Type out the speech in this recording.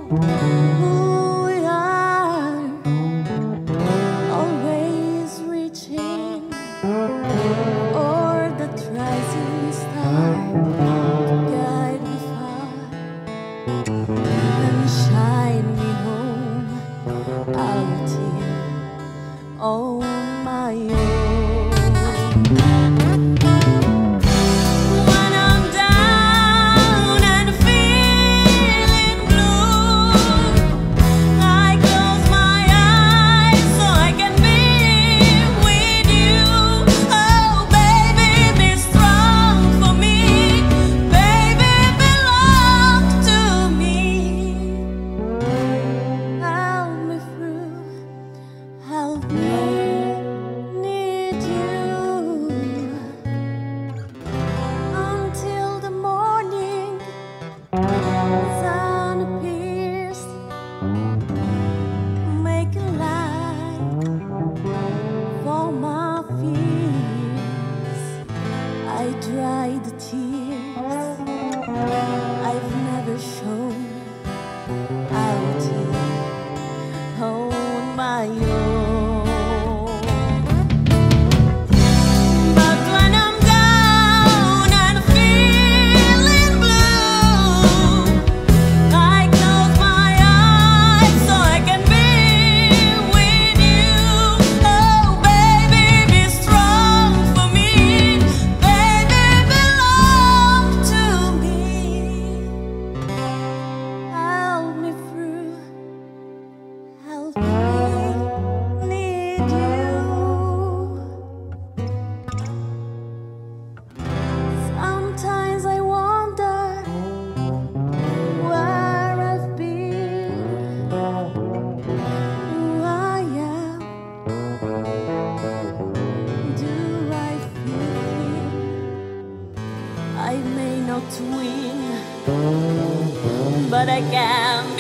who we are, always reaching for the rising star to guide me far and shine me home out here on my own. Dry the tears I've never shown out here on my own. But when I'm down and feeling blue, I close my eyes so I can be with you. Oh baby, be strong for me. Sometimes I wonder where I've been, who I am. Do I feel I may not win, but I can